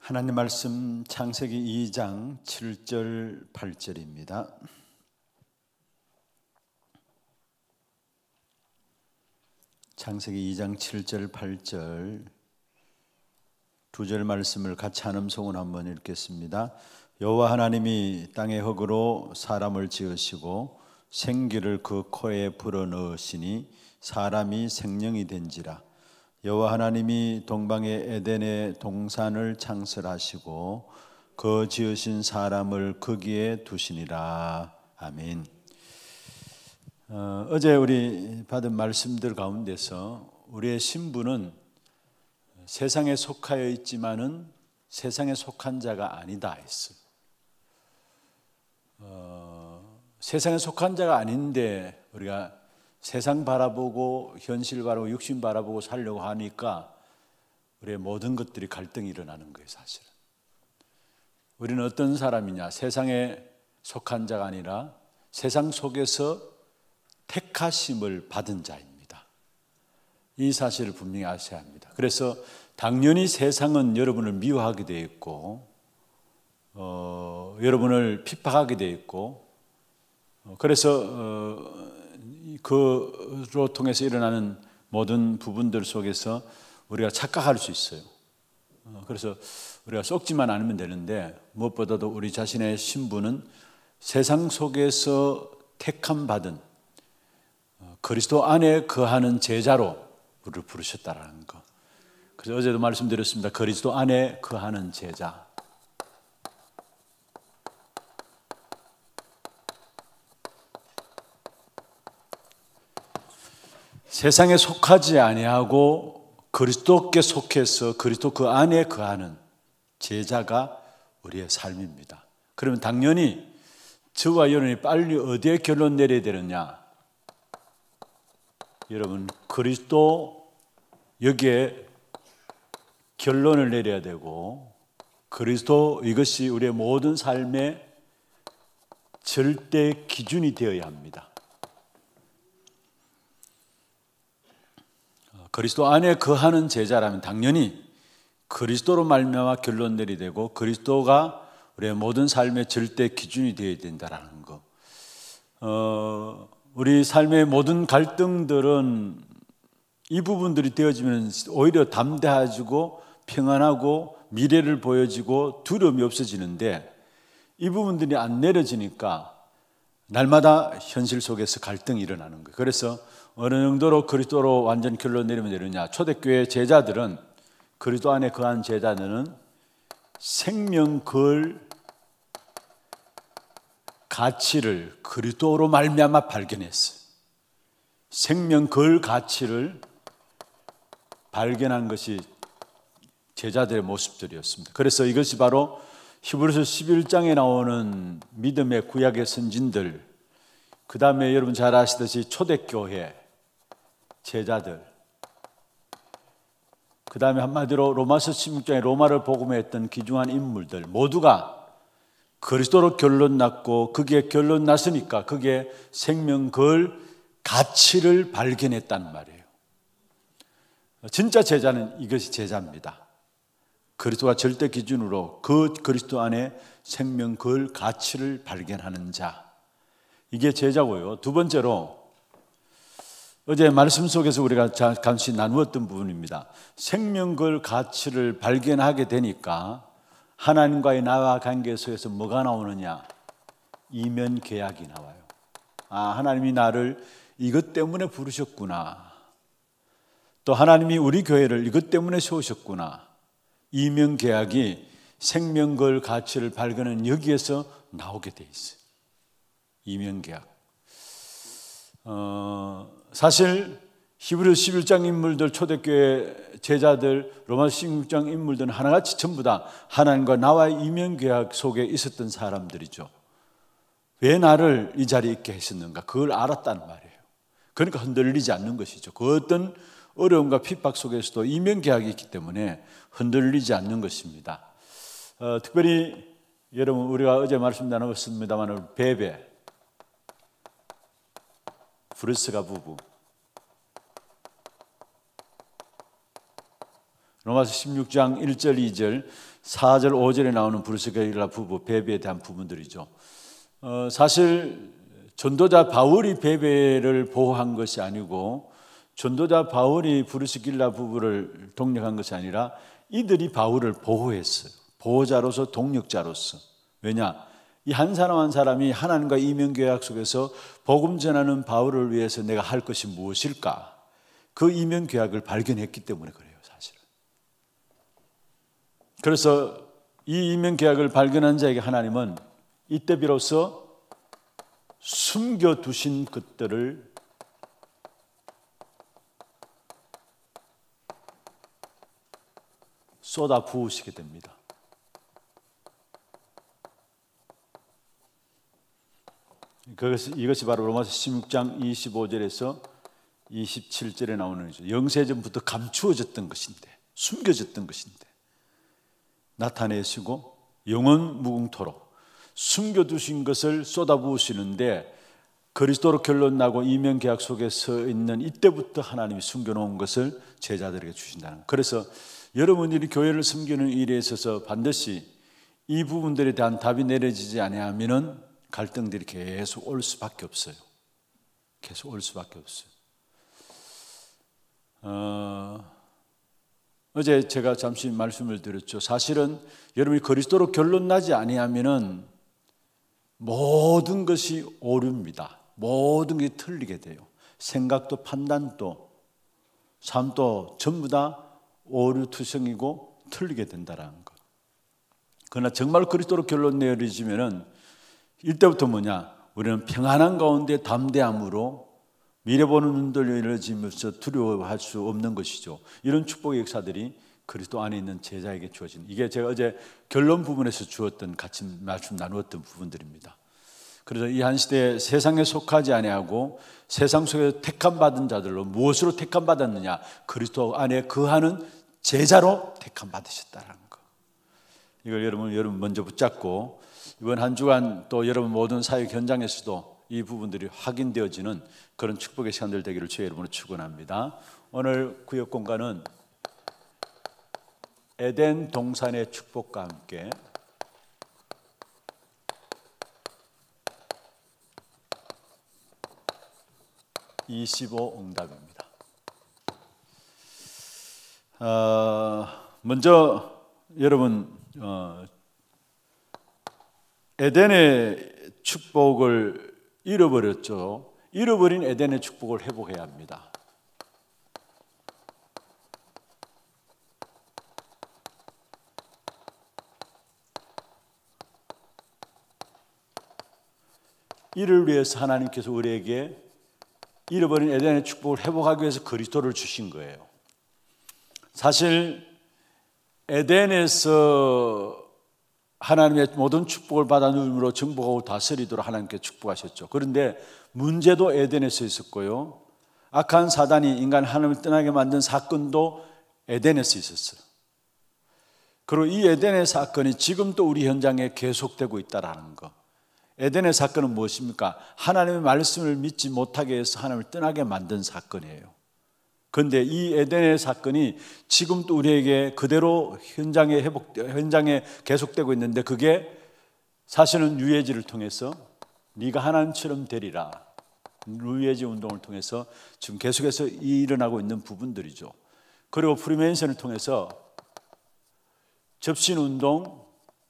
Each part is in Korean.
하나님 말씀 창세기 2장 7절 8절입니다. 창세기 2장 7절 8절 두 절 말씀을 같이 한 음성으로 한번 읽겠습니다. 여호와 하나님이 땅의 흙으로 사람을 지으시고 생기를 그 코에 불어넣으시니 사람이 생명이 된지라. 여호와 하나님이 동방의 에덴의 동산을 창설하시고 그 지으신 사람을 거기에 두시니라. 아멘. 어제 우리 받은 말씀들 가운데서 우리의 신분은 세상에 속하여 있지만은 세상에 속한 자가 아니다 했어요. 세상에 속한 자가 아닌데 우리가 세상 바라보고 현실 바라보고 육신 바라보고 살려고 하니까 우리의 모든 것들이 갈등이 일어나는 거예요. 사실은 우리는 어떤 사람이냐, 세상에 속한 자가 아니라 세상 속에서 택하심을 받은 자입니다. 이 사실을 분명히 아셔야 합니다. 그래서 당연히 세상은 여러분을 미워하게 되어 있고 여러분을 핍박하게 되어 있고 그래서 그로 통해서 일어나는 모든 부분들 속에서 우리가 착각할 수 있어요. 그래서 우리가 속지만 않으면 되는데 무엇보다도 우리 자신의 신분은 세상 속에서 택함 받은 그리스도 안에 거하는 제자로 우리를 부르셨다라는 것. 그래서 어제도 말씀드렸습니다. 그리스도 안에 거하는 제자. 세상에 속하지 아니하고 그리스도께 속해서 그리스도 그 안에 거하는 제자가 우리의 삶입니다. 그러면 당연히 저와 여러분이 빨리 어디에 결론 내려야 되느냐? 여러분, 그리스도 여기에 결론을 내려야 되고 그리스도 이것이 우리의 모든 삶의 절대 기준이 되어야 합니다. 그리스도 안에 거하는 제자라면 당연히 그리스도로 말미암아 결론 내리게 되고 그리스도가 우리의 모든 삶의 절대 기준이 되어야 된다는 것. 우리 삶의 모든 갈등들은 이 부분들이 되어지면 오히려 담대해지고 평안하고 미래를 보여지고 두려움이 없어지는데 이 부분들이 안 내려지니까 날마다 현실 속에서 갈등이 일어나는 거예요. 그래서 어느 정도로 그리스도로 완전 결론 내리면 되느냐? 초대교회 제자들은 그리스도 안에 거한 제자들은 생명 그 가치를 그리스도로 말미암아 발견했어요. 생명 그 가치를 발견한 것이 제자들의 모습들이었습니다. 그래서 이것이 바로 히브리서 11장에 나오는 믿음의 구약의 선진들, 그 다음에 여러분 잘 아시듯이 초대교회 제자들, 그 다음에 한마디로 로마서 16장에 로마를 복음했던 귀중한 인물들 모두가 그리스도로 결론 났고 그게 결론 났으니까 그게 생명 그 가치를 발견했단 말이에요. 진짜 제자는 이것이 제자입니다. 그리스도가 절대 기준으로 그 그리스도 안에 생명 그 가치를 발견하는 자, 이게 제자고요. 두 번째로 어제 말씀 속에서 우리가 잠시 나누었던 부분입니다. 생명 그 가치를 발견하게 되니까 하나님과의 나와 관계 속에서 뭐가 나오느냐? 이면 계약이 나와요. 하나님이 나를 이것 때문에 부르셨구나. 또 하나님이 우리 교회를 이것 때문에 세우셨구나. 이면 계약이 생명 그 가치를 발견하는 여기에서 나오게 돼 있어요. 이면 계약. 사실 히브리 11장 인물들, 초대교회 제자들, 로마서 16장 인물들은 하나같이 전부 다 하나님과 나와의 이면계약 속에 있었던 사람들이죠. 왜 나를 이 자리에 있게 하셨는가? 그걸 알았단 말이에요. 그러니까 흔들리지 않는 것이죠. 그 어떤 어려움과 핍박 속에서도 이면계약이 있기 때문에 흔들리지 않는 것입니다. 특별히 여러분 우리가 어제 말씀 나눴습니다만 베베, 브루스가 부부, 로마서 16장 1절, 2절, 4절, 5절에 나오는 브리스길라 부부 베베에 대한 부분들이죠. 사실 전도자 바울이 베베를 보호한 것이 아니고 전도자 바울이 브리스길라 부부를 동력한 것이 아니라 이들이 바울을 보호했어요. 보호자로서, 동력자로서. 왜냐? 이 한 사람 한 사람이 하나님과 이면계약 속에서 복음 전하는 바울을 위해서 내가 할 것이 무엇일까? 그 이면계약을 발견했기 때문에 그래요, 사실은. 그래서 이 이면계약을 발견한 자에게 하나님은 이때 비로소 숨겨두신 것들을 쏟아 부으시게 됩니다. 이것이 바로 로마서 16장 25절에서 27절에 나오는 거죠. 영세전부터 감추어졌던 것인데, 숨겨졌던 것인데 나타내시고 영원 무궁토록 숨겨두신 것을 쏟아부으시는데, 그리스도로 결론나고 이면계약 속에 서 있는 이때부터 하나님이 숨겨놓은 것을 제자들에게 주신다는 거예요. 그래서 여러분들이 교회를 섬기는 일에 있어서 반드시 이 부분들에 대한 답이 내려지지 아니하면은 갈등들이 계속 올 수밖에 없어요. 계속 올 수밖에 없어요. 어제 제가 잠시 말씀을 드렸죠. 사실은 여러분이 그리스도로 결론나지 아니하면은 모든 것이 오류입니다. 모든 게 틀리게 돼요. 생각도 판단도 삶도 전부 다 오류투성이고 틀리게 된다는 것. 그러나 정말 그리스도로 결론 내려지면은 이때부터 뭐냐? 우리는 평안한 가운데 담대함으로 미래 보는 눈들 열어지면서 두려워할 수 없는 것이죠. 이런 축복의 역사들이 그리스도 안에 있는 제자에게 주어진, 이게 제가 어제 결론 부분에서 주었던 같이 말씀 나누었던 부분들입니다. 그래서 이 한 시대에 세상에 속하지 아니하고 세상 속에서 택함 받은 자들로, 무엇으로 택함 받았느냐? 그리스도 안에 거하는 제자로 택함 받으셨다는 거. 이걸 여러분 먼저 붙잡고 이번 한 주간 또 여러분 모든 사역 현장에서도 이 부분들이 확인되어지는 그런 축복의 시간들 되기를 주의 이름으로 축원합니다. 오늘 구역 공간은 에덴 동산의 축복과 함께 (25) 응답입니다. 먼저 여러분 에덴의 축복을 잃어버렸죠. 잃어버린 에덴의 축복을 회복해야 합니다. 이를 위해서 하나님께서 우리에게 잃어버린 에덴의 축복을 회복하기 위해서 그리스도를 주신 거예요. 사실 에덴에서 하나님의 모든 축복을 받아 누림으로 정복하고 다스리도록 하나님께 축복하셨죠. 그런데 문제도 에덴에서 있었고요, 악한 사단이 인간 하나님을 떠나게 만든 사건도 에덴에서 있었어요. 그리고 이 에덴의 사건이 지금도 우리 현장에 계속되고 있다는 거. 에덴의 사건은 무엇입니까? 하나님의 말씀을 믿지 못하게 해서 하나님을 떠나게 만든 사건이에요. 그런데 이 에덴의 사건이 지금도 우리에게 그대로 현장에 계속되고 있는데, 그게 사실은 유해지를 통해서 네가 하나님처럼 되리라, 유해지 운동을 통해서 지금 계속해서 일어나고 있는 부분들이죠. 그리고 프리메이슨을 통해서 접신 운동,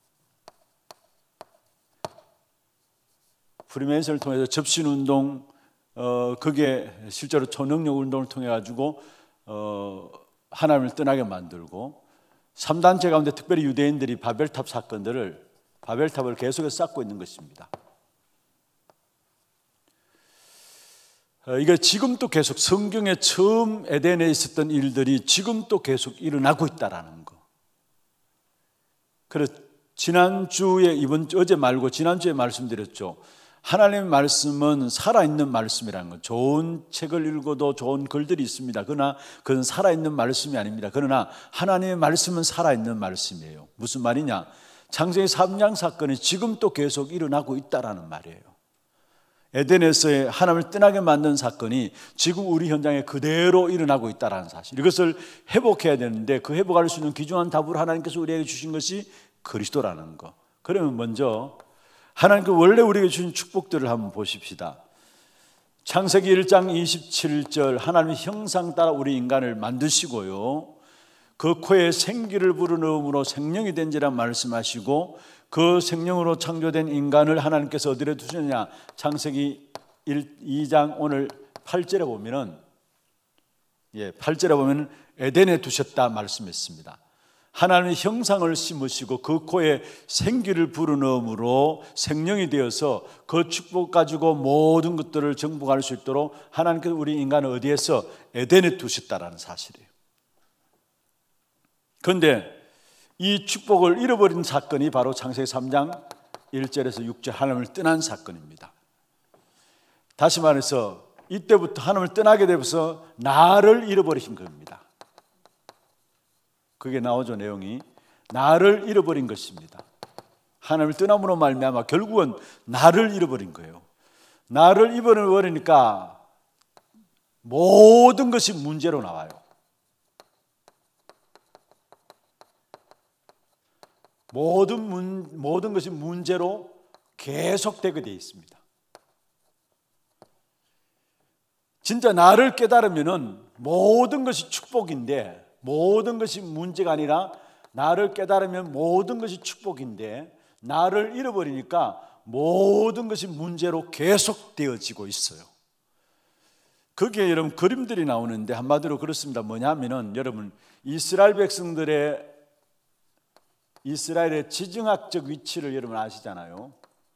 프리메이슨을 통해서 접신 운동, 그게 실제로 초능력 운동을 통해 가지고 하나님을 떠나게 만들고, 3단체 가운데 특별히 유대인들이 바벨탑을 계속해서 쌓고 있는 것입니다. 이게 지금도 계속 성경에 처음 에덴에 있었던 일들이 지금도 계속 일어나고 있다라는 거. 그래서 어제 말고 지난주에 말씀드렸죠. 하나님의 말씀은 살아있는 말씀이라는 것. 좋은 책을 읽어도 좋은 글들이 있습니다. 그러나 그건 살아있는 말씀이 아닙니다. 그러나 하나님의 말씀은 살아있는 말씀이에요. 무슨 말이냐? 창세기 3장 사건이 지금 또 계속 일어나고 있다라는 말이에요. 에덴에서의 하나님을 떠나게 만든 사건이 지금 우리 현장에 그대로 일어나고 있다는 사실, 이것을 회복해야 되는데 그 회복할 수 있는 귀중한 답을 하나님께서 우리에게 주신 것이 그리스도라는 거. 그러면 먼저 하나님께 원래 우리에게 주신 축복들을 한번 보십시다. 창세기 1장 27절, 하나님의 형상 따라 우리 인간을 만드시고요, 그 코에 생기를 불어넣음으로 생명이 된지라 말씀하시고, 그 생명으로 창조된 인간을 하나님께서 어디에 두셨느냐? 창세기 2장 오늘 8절에 보면은 8절에 보면 에덴에 두셨다 말씀했습니다. 하나님의 형상을 심으시고 그 코에 생기를 불어넣음으로 생명이 되어서 그 축복 가지고 모든 것들을 정복할 수 있도록 하나님께서 우리 인간을 어디에서? 에덴에 두셨다라는 사실이에요. 그런데 이 축복을 잃어버린 사건이 바로 창세기 3장 1절에서 6절 하나님을 떠난 사건입니다. 다시 말해서 이때부터 하나님을 떠나게 되면서 나를 잃어버리신 겁니다. 그게 나오죠. 내용이 나를 잃어버린 것입니다. 하나님을 떠남으로 말미암아 결국은 나를 잃어버린 거예요. 나를 잃어버리니까 모든 것이 문제로 나와요. 모든 것이 문제로 계속되게 되어 있습니다. 진짜 나를 깨달으면은 모든 것이 축복인데, 모든 것이 문제가 아니라 나를 깨달으면 모든 것이 축복인데, 나를 잃어버리니까 모든 것이 문제로 계속되어지고 있어요. 거기에 여러분 그림들이 나오는데 한마디로 그렇습니다. 뭐냐면은 여러분 이스라엘의 지정학적 위치를 여러분 아시잖아요.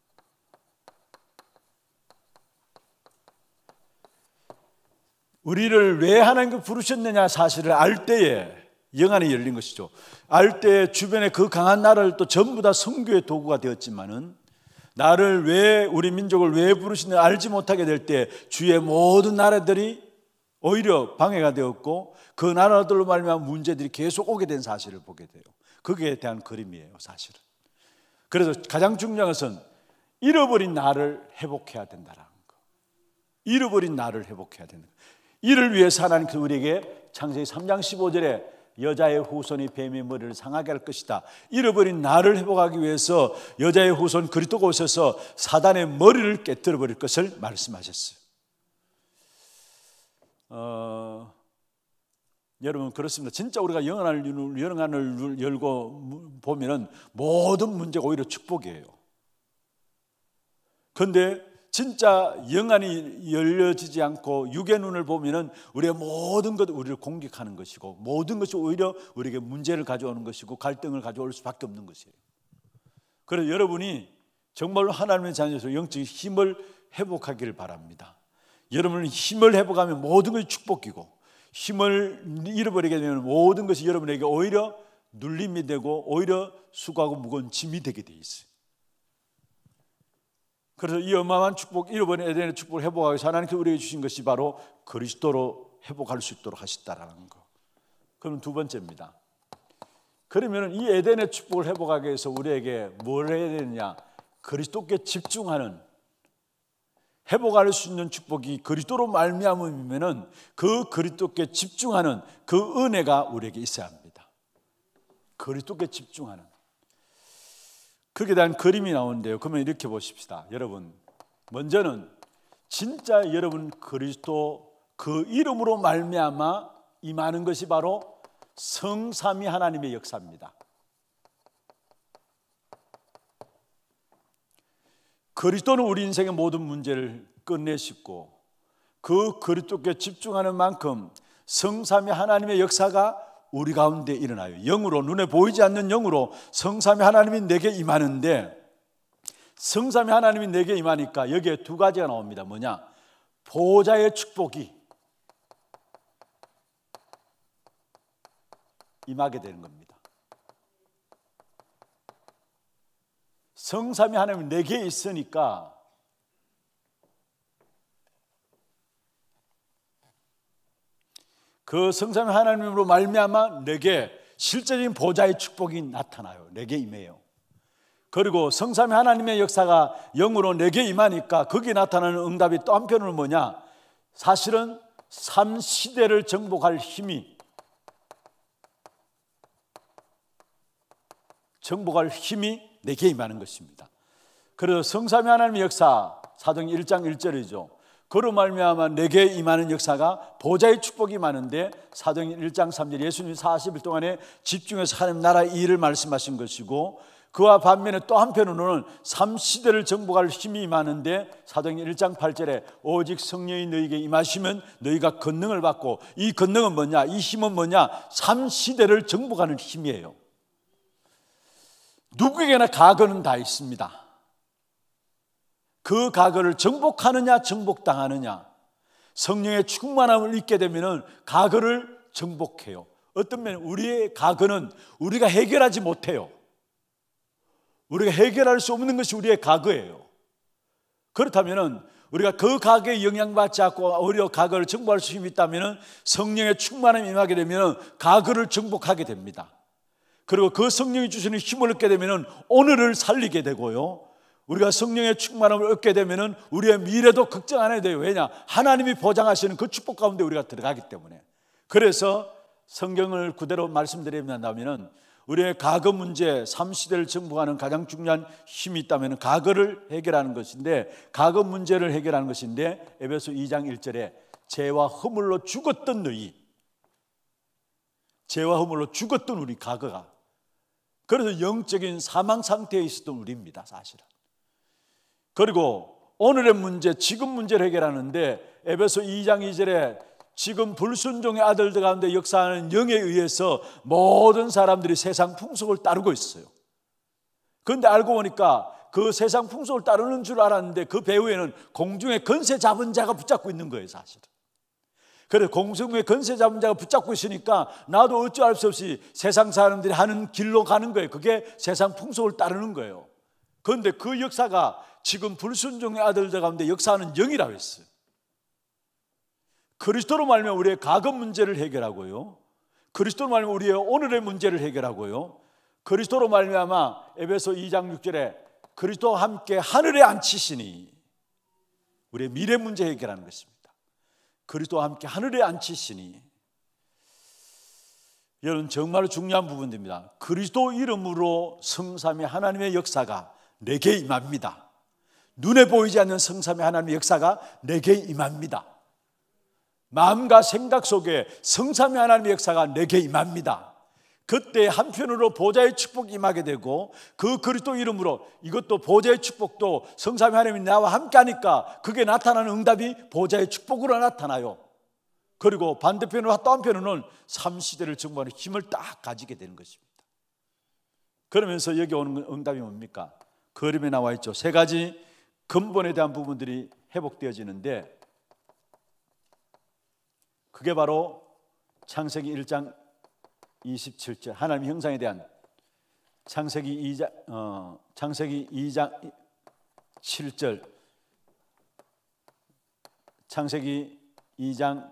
우리를 왜 하나님께 부르셨느냐 사실을 알 때에 영안이 열린 것이죠. 알 때에 주변에 그 강한 나라를 또 전부 다 선교의 도구가 되었지만은, 나를 왜, 우리 민족을 왜 부르시는지 알지 못하게 될 때 주의 모든 나라들이 오히려 방해가 되었고 그 나라들로 말미암아 문제들이 계속 오게 된 사실을 보게 돼요. 거기에 대한 그림이에요, 사실은. 그래서 가장 중요한 것은 잃어버린 나를 회복해야 된다는 거. 잃어버린 나를 회복해야 된다. 이를 위해서 하나님께서 우리에게 창세기 3장 15절에 여자의 후손이 뱀의 머리를 상하게 할 것이다. 잃어버린 나를 회복하기 위해서 여자의 후손 그리스도가 오셔서 사단의 머리를 깨뜨려 버릴 것을 말씀하셨어요. 여러분 그렇습니다. 진짜 우리가 영안을 열고 보면은 모든 문제가 오히려 축복이에요. 그런데 진짜 영안이 열려지지 않고 육의 눈을 보면은 우리의 모든 것 우리를 공격하는 것이고, 모든 것이 오히려 우리에게 문제를 가져오는 것이고 갈등을 가져올 수밖에 없는 것이에요. 그래서 여러분이 정말로 하나님의 자녀로서 영적인 힘을 회복하기를 바랍니다. 여러분은 힘을 회복하면 모든 것이 축복이고, 힘을 잃어버리게 되면 모든 것이 여러분에게 오히려 눌림이 되고 오히려 수고하고 무거운 짐이 되게 돼 있어요. 그래서 이 어마어마한 축복, 잃어버린 에덴의 축복을 회복하기 위해서 하나님께서 우리에게 주신 것이 바로 그리스도로 회복할 수 있도록 하셨다라는 거. 그럼 두 번째입니다. 그러면 이 에덴의 축복을 회복하기 위해서 우리에게 뭘 해야 되느냐? 그리스도께 집중하는, 회복할 수 있는 축복이 그리스도로 말미암으면은 그 그리스도께 집중하는 그 은혜가 우리에게 있어야 합니다. 그리스도께 집중하는. 거기에 대한 그림이 나오는데요. 그러면 이렇게 보십시다. 여러분, 먼저는 진짜 여러분 그리스도 그 이름으로 말미암아 임하는 것이 바로 성삼위 하나님의 역사입니다. 그리스도는 우리 인생의 모든 문제를 끝내시고 그 그리스도께 집중하는 만큼 성삼위 하나님의 역사가 우리 가운데 일어나요. 영으로, 눈에 보이지 않는 영으로 성삼위 하나님이 내게 임하는데, 성삼위 하나님이 내게 임하니까 여기에 두 가지가 나옵니다. 뭐냐? 보호자의 축복이 임하게 되는 겁니다. 성삼위 하나님이 내게 있으니까 그 성삼위 하나님으로 말미암아 내게 실제적인 보좌의 축복이 나타나요. 내게 임해요. 그리고 성삼위 하나님의 역사가 영으로 내게 임하니까 거기에 나타나는 응답이 또 한편으로는 뭐냐? 사실은 3시대를 정복할 힘이 내게 임하는 것입니다. 그래서 성삼위 하나님의 역사, 사도행전 1장 1절이죠. 그로 말미암아 내게 임하는 역사가 보좌의 축복이 많은데, 사도행전 1장 3절 예수님이 40일 동안에 집중해서 하나님 나라의 일을 말씀하신 것이고, 그와 반면에 또 한편으로는 3시대를 정복할 힘이 많은데, 사도행전 1장 8절에 오직 성령이 너희에게 임하시면 너희가 권능을 받고, 이 권능은 뭐냐? 이 힘은 뭐냐? 3시대를 정복하는 힘이에요. 누구에게나 과거는 다 있습니다. 그 과거를 정복하느냐 정복당하느냐. 성령의 충만함을 잊게 되면 과거를 정복해요. 어떤 면에 우리의 과거는 우리가 해결하지 못해요. 우리가 해결할 수 없는 것이 우리의 과거예요. 그렇다면 우리가 그 과거에 영향받지 않고 오히려 과거를 정복할 수 힘이 있다면 성령의 충만함이 임하게 되면 과거를 정복하게 됩니다. 그리고 그 성령이 주시는 힘을 얻게 되면 오늘을 살리게 되고요, 우리가 성령의 충만함을 얻게 되면 우리의 미래도 걱정 안 해도 돼요. 왜냐? 하나님이 보장하시는 그 축복 가운데 우리가 들어가기 때문에. 그래서 성경을 그대로 말씀드린다면 우리의 과거 문제, 3시대를 정복하는 가장 중요한 힘이 있다면 과거를 해결하는 것인데, 과거 문제를 해결하는 것인데, 에베소 2장 1절에 죄와 허물로 죽었던 너희, 죄와 허물로 죽었던 우리 과거가, 그래서 영적인 사망 상태에 있었던 우리입니다, 사실은. 그리고 오늘의 문제, 지금 문제를 해결하는데, 에베소 2장 2절에 지금 불순종의 아들들 가운데 역사하는 영에 의해서 모든 사람들이 세상 풍속을 따르고 있어요. 그런데 알고 보니까 그 세상 풍속을 따르는 줄 알았는데 그 배후에는 공중의 권세 잡은 자가 붙잡고 있는 거예요, 사실은. 그래서 공중의 권세 잡은 자가 붙잡고 있으니까 나도 어찌할 수 없이 세상 사람들이 하는 길로 가는 거예요. 그게 세상 풍속을 따르는 거예요. 그런데 그 역사가 지금 불순종의 아들들 가운데 역사하는 영이라고 했어요. 그리스도로 말미암아 우리의 과거 문제를 해결하고요, 그리스도로 말미암아 우리의 오늘의 문제를 해결하고요, 그리스도로 말미암아 에베소 2장 6절에 그리스도와 함께 하늘에 앉히시니, 우리의 미래 문제 해결하는 것입니다. 그리스도와 함께 하늘에 앉히시니. 여러분, 정말 중요한 부분입니다. 그리스도 이름으로 성삼위 하나님의 역사가 내게 임합니다. 눈에 보이지 않는 성삼위 하나님의 역사가 내게 임합니다. 마음과 생각 속에 성삼위 하나님의 역사가 내게 임합니다. 그때 한편으로 보좌의 축복이 임하게 되고, 그 그리스도 이름으로, 이것도 보좌의 축복도 성삼위 하나님이 나와 함께 하니까 그게 나타나는 응답이 보좌의 축복으로 나타나요. 그리고 반대편으로 또 한편으로는 3시대를 정복하는 힘을 딱 가지게 되는 것입니다. 그러면서 여기 오는 응답이 뭡니까? 그림에 나와 있죠. 세 가지 근본에 대한 부분들이 회복되어지는데, 그게 바로 창세기 1장 27절 하나님의 형상에 대한, 창세기 2장 7절, 창세기 2장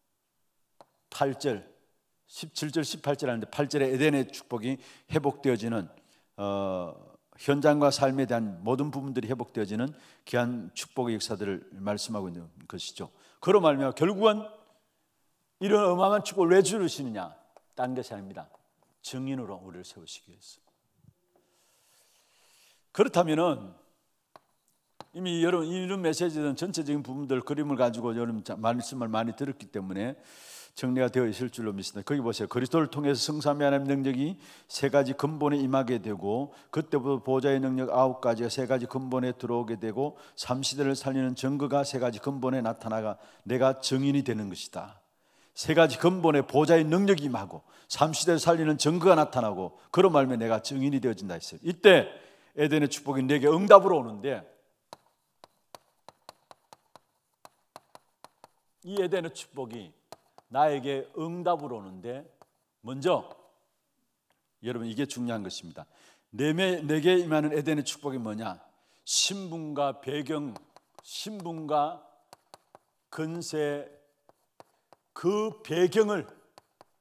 8절, 17절 18절 하는데 8절에 에덴의 축복이 회복되어지는, 현장과 삶에 대한 모든 부분들이 회복되어지는 귀한 축복의 역사들을 말씀하고 있는 것이죠. 그로 말미암아 결국은 이런 어마어마한 축복을 왜 주시느냐? 딴 것이 아닙니다. 증인으로 우리를 세우시기 위해서. 그렇다면은 이미 여러분 이런 메시지는 전체적인 부분들, 그림을 가지고 여러분 말씀을 많이 들었기 때문에 정리가 되어 있을 줄로 믿습니다. 거기 보세요. 그리스도를 통해서 성삼위 하나님의 능력이 세 가지 근본에 임하게 되고, 그때부터 보좌의 능력 9가지가 세 가지 근본에 들어오게 되고, 3시대를 살리는 증거가 세 가지 근본에 나타나가 내가 증인이 되는 것이다. 세 가지 근본에 보좌의 능력이 임하고 3시대를 살리는 증거가 나타나고, 그런 말면 내가 증인이 되어진다 했어요. 이때 에덴의 축복이 내게 응답으로 오는데, 이 에덴의 축복이 나에게 응답으로 오는데, 먼저 여러분 이게 중요한 것입니다. 내게 임하는 에덴의 축복이 뭐냐? 신분과 배경, 신분과 근세, 그 배경을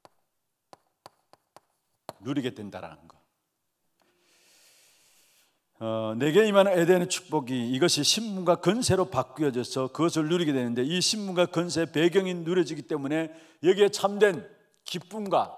누리게 된다라는 거. 내게 임하는 에덴의 축복이 이것이 신분과 권세로 바뀌어져서 그것을 누리게 되는데 이 신분과 권세 배경이 누려지기 때문에 여기에 참된 기쁨과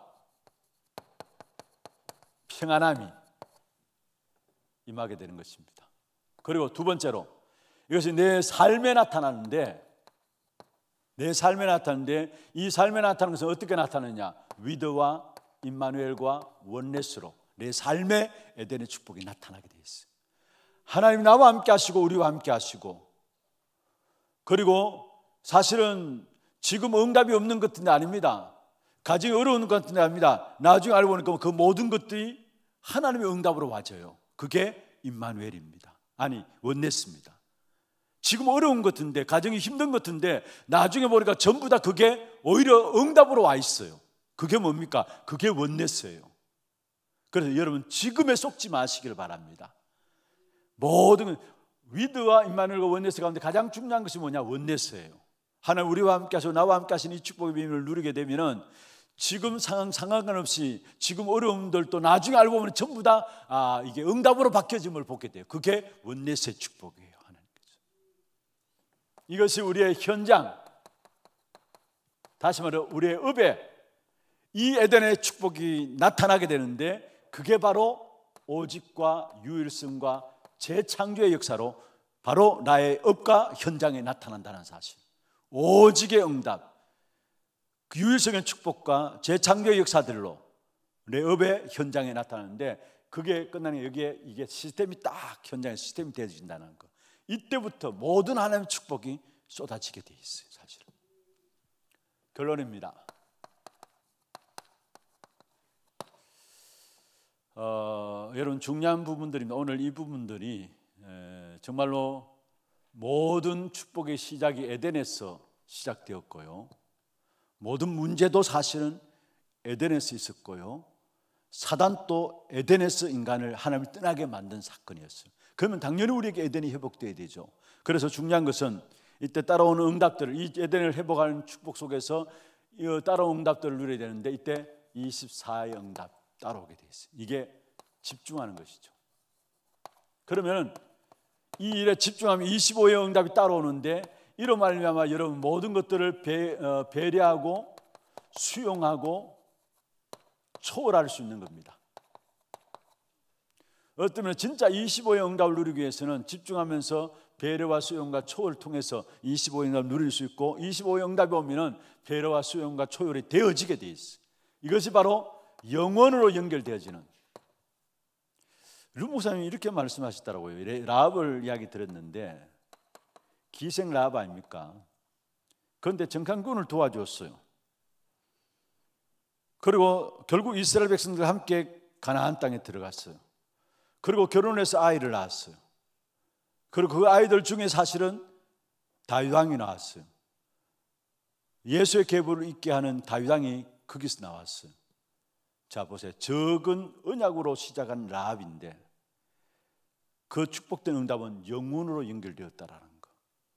평안함이 임하게 되는 것입니다. 그리고 두 번째로 이것이 내 삶에 나타나는데 이 삶에 나타나는 것은 어떻게 나타나느냐? 위드와 임마누엘과 원네스로 내 삶의 에덴의 축복이 나타나게 되어 있어요. 하나님 나와 함께 하시고 우리와 함께 하시고, 그리고 사실은 지금 응답이 없는 것들이 아닙니다. 가정이 어려운 것 같은데 아닙니다. 나중에 알고 보니까 그 모든 것들이 하나님의 응답으로 와져요. 그게 임마누엘입니다. 아니, 원네스입니다. 지금 어려운 것 같은데, 가정이 힘든 것 같은데 나중에 보니까 전부 다 그게 오히려 응답으로 와 있어요. 그게 뭡니까? 그게 원네스예요. 그래서 여러분 지금에 속지 마시기를 바랍니다. 모든 위드와 임마누엘과 원네스 가운데 가장 중요한 것이 뭐냐? 원네스예요. 하나님 우리와 함께 하시고 나와 함께 하시는 이 축복의 비밀을 누리게 되면은 지금 상관없이 지금 어려움들도 나중에 알고 보면 전부 다 이게 응답으로 바뀌어짐을 보게 돼요. 그게 원네스의 축복이에요. 하나님께서. 이것이 우리의 현장, 다시 말해 우리의 업에 이 에덴의 축복이 나타나게 되는데 그게 바로 오직과 유일성과 재창조의 역사로 바로 나의 업과 현장에 나타난다는 사실. 오직의 응답, 그 유일성의 축복과 재창조의 역사들로 내 업의 현장에 나타나는데 그게 끝나는 여기에 이게 시스템이 딱 현장에 시스템이 되어진다는 거. 이때부터 모든 하나님의 축복이 쏟아지게 돼 있어요. 사실은. 결론입니다. 여러분 중요한 부분들입니다. 오늘 이 부분들이 정말로 모든 축복의 시작이 에덴에서 시작되었고요. 모든 문제도 사실은 에덴에서 있었고요. 사단도 에덴에서 인간을 하나님을 떠나게 만든 사건이었어요. 그러면 당연히 우리에게 에덴이 회복되어야 되죠. 그래서 중요한 것은 이때 따라오는 응답들을, 이 에덴을 회복하는 축복 속에서 따라오는 응답들을 누려야 되는데 이때 24의 응답 따라오게 되어 있어요. 이게 집중하는 것이죠. 그러면 이 일에 집중하면 25의 응답이 따라오는데 이로 말미암아 여러분 모든 것들을 배려하고 수용하고 초월할 수 있는 겁니다. 어쩌면 진짜 25의 응답을 누리기 위해서는 집중하면서 배려와 수용과 초월을 통해서 25의 응답을 누릴 수 있고 25의 응답이 오면은 배려와 수용과 초월이 되어지게 돼 있어요. 이것이 바로 영원으로 연결되어지는. 루 목사님이 이렇게 말씀하시더라고요. 라합을 이야기 들었는데 기생 라합 아닙니까? 그런데 정탐꾼을 도와줬어요. 그리고 결국 이스라엘 백성들과 함께 가나안 땅에 들어갔어요. 그리고 결혼해서 아이를 낳았어요. 그리고 그 아이들 중에 사실은 다윗 왕이 나왔어요. 예수의 계보를 잇게 하는 다윗 왕이 거기서 나왔어요. 자 보세요. 적은 언약으로 시작한 라합인데 그 축복된 응답은 영혼으로 연결되었다라는 거.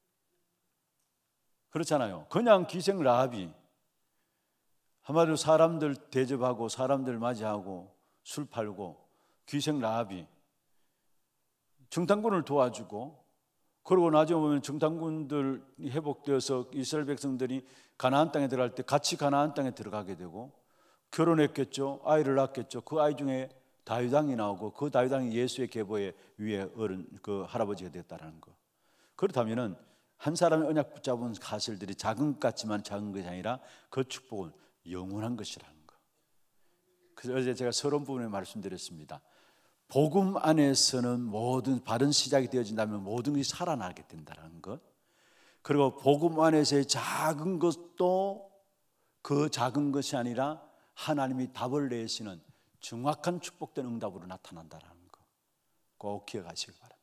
그렇잖아요. 그냥 기생 라합이 한마디로 사람들 대접하고 사람들 맞이하고 술 팔고 기생 라합이 정탐꾼을 도와주고 그러고 나중에 보면 정탐꾼들 회복되어서 이스라엘 백성들이 가나안 땅에 들어갈 때 같이 가나안 땅에 들어가게 되고 결혼했겠죠. 아이를 낳았겠죠. 그 아이 중에 다윗 왕이 나오고 그 다윗 왕이 예수의 계보의 위에 어른 그 할아버지가 되었다는 거. 그렇다면은 한 사람의 언약 붙잡은 사실들이 작은 것 같지만 작은 것이 아니라 그 축복은 영원한 것이라는 거. 그래서 어제 제가 서론 부분에 말씀드렸습니다. 복음 안에서는 모든 바른 시작이 되어진다면 모든 것이 살아나게 된다는 것. 그리고 복음 안에서의 작은 것도 그 작은 것이 아니라 하나님이 답을 내시는 정확한 축복된 응답으로 나타난다는 거. 꼭 기억하시길 바랍니다.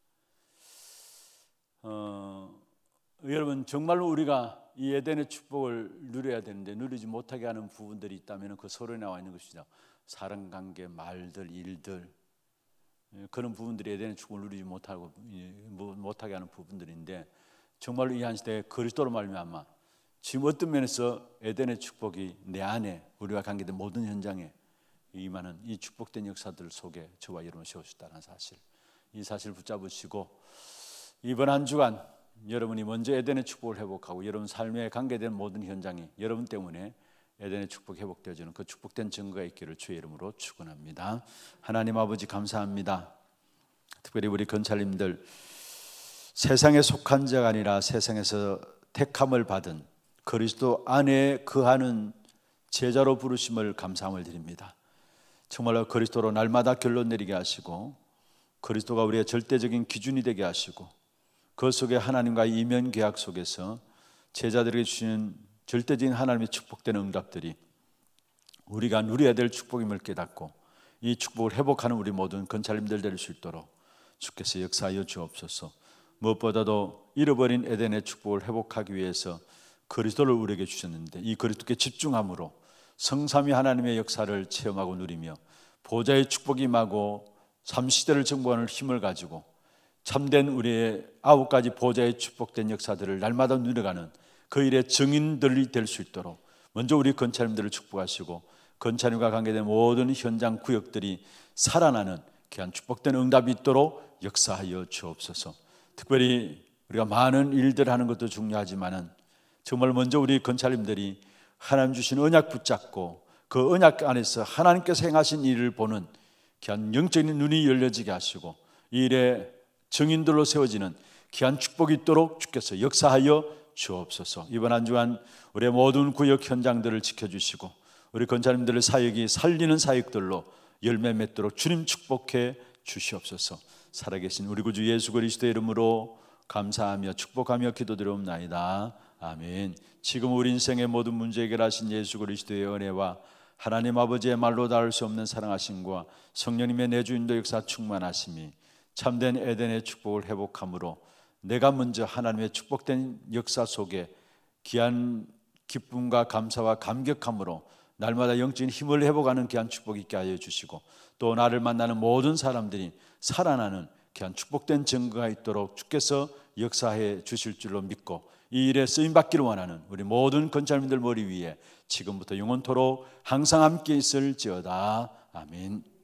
여러분 정말로 우리가 이 에덴의 축복을 누려야 되는데 누리지 못하게 하는 부분들이 있다면 그 서론에 나와 있는 것이죠. 사랑관계, 말들, 일들 그런 부분들이 에덴의 축복을 누리지 못하게 하는 부분들인데 정말로 이 한 시대에 그리스도로 말미암아 지금 어떤 면에서 에덴의 축복이 내 안에 우리와 관계된 모든 현장에 임하는 이 축복된 역사들 속에 저와 여러분 세우셨다는 사실 이 사실 붙잡으시고 이번 한 주간 여러분이 먼저 에덴의 축복을 회복하고 여러분 삶에 관계된 모든 현장이 여러분 때문에 에덴의 축복 회복되어지는 그 축복된 증거가 있기를 주의 이름으로 축원합니다. 하나님 아버지 감사합니다. 특별히 우리 건찰님들 세상에 속한 자가 아니라 세상에서 택함을 받은 그리스도 안에 거하는 제자로 부르심을 감사함을 드립니다. 정말로 그리스도로 날마다 결론 내리게 하시고 그리스도가 우리의 절대적인 기준이 되게 하시고 그 속에 하나님과의 이면 계약 속에서 제자들에게 주시는 절대적인 하나님의 축복된 응답들이 우리가 누려야 될 축복임을 깨닫고 이 축복을 회복하는 우리 모든 건찰님들 될 수 있도록 주께서 역사하여 주옵소서. 무엇보다도 잃어버린 에덴의 축복을 회복하기 위해서 그리스도를 우리에게 주셨는데 이 그리스도께 집중함으로 성삼위 하나님의 역사를 체험하고 누리며 보좌의 축복이 임하고 삼시대를 정복하는 힘을 가지고 참된 우리의 9가지 보좌의 축복된 역사들을 날마다 누려가는 그 일의 증인들이 될 수 있도록 먼저 우리 건차님들을 축복하시고 건차님과 관계된 모든 현장 구역들이 살아나는 귀한 축복된 응답이 있도록 역사하여 주옵소서. 특별히 우리가 많은 일들 하는 것도 중요하지만은 정말 먼저 우리 건차님들이 하나님 주신 언약 붙잡고 그 언약 안에서 하나님께서 행하신 일을 보는 귀한 영적인 눈이 열려지게 하시고 이 일의 증인들로 세워지는 귀한 축복이 있도록 주께서 역사하여 주옵소서. 이번 한 주간 우리의 모든 구역 현장들을 지켜주시고 우리 건차님들의 사역이 살리는 사역들로 열매 맺도록 주님 축복해 주시옵소서. 살아계신 우리 구주 예수 그리스도의 이름으로 감사하며 축복하며 기도드리옵나이다. 아멘. 지금 우리 인생의 모든 문제 해결하신 예수 그리스도의 은혜와 하나님 아버지의 말로 닿을 수 없는 사랑하심과 성령님의 내주인도 역사 충만하심이 참된 에덴의 축복을 회복함으로 내가 먼저 하나님의 축복된 역사 속에 귀한 기쁨과 감사와 감격함으로 날마다 영적인 힘을 회복하는 귀한 축복 있게 하여 주시고 또 나를 만나는 모든 사람들이 살아나는 귀한 축복된 증거가 있도록 주께서 역사해 주실 줄로 믿고 이 일에 쓰임받기를 원하는 우리 모든 건찰민들 머리 위에 지금부터 영원토록 항상 함께 있을지어다. 아멘.